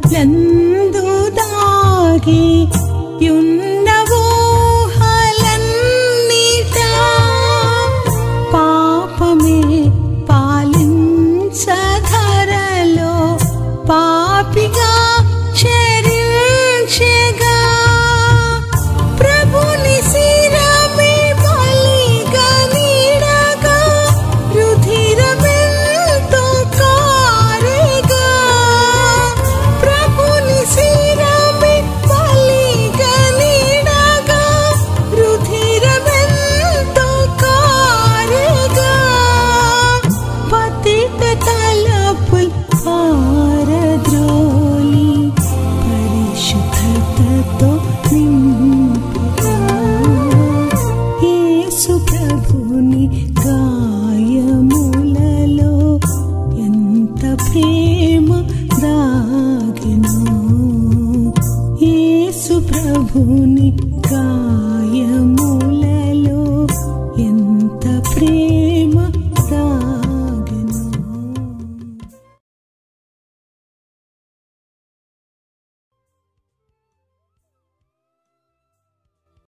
లందు దాగి యున్నవో హలన్నిటా పాపమే పాలించధరలో పాపిగా చరించెగా ప్రభుని శిరమే బలిగా నీడగా రుధిరమెంతో కారెగా ప్రభుని శిరమే బలిగా నీడగా రుధిరమెంతో కారెగా పతిత తలపుల్ పారద్రోలి పరిశుద్ధతతో నింపుగా యేసు ప్రభుని గాయములలో ఎంత ప్రేమ దాగెను యేసు ప్రభుని గాయము